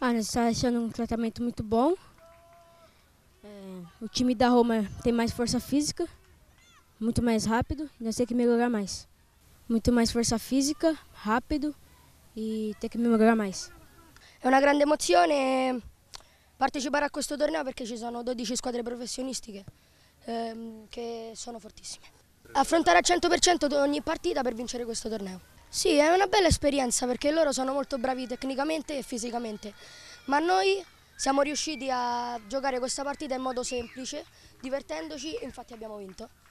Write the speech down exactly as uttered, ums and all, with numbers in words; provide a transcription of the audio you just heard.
Ah, nós está achando um tratamento muito bom. É, o time da Roma tem mais força física, muito mais rápido, e nós temos que melhorar mais. Muito mais força fisica, rápido e tem que melhorar mais. È una grande emozione partecipare a questo torneo perché ci sono dodici squadre professionistiche ehm, che sono fortissime. Affrontare al cento per cento ogni partita per vincere questo torneo. Sì, è una bella esperienza perché loro sono molto bravi tecnicamente e fisicamente, ma noi siamo riusciti a giocare questa partita in modo semplice, divertendoci e infatti abbiamo vinto.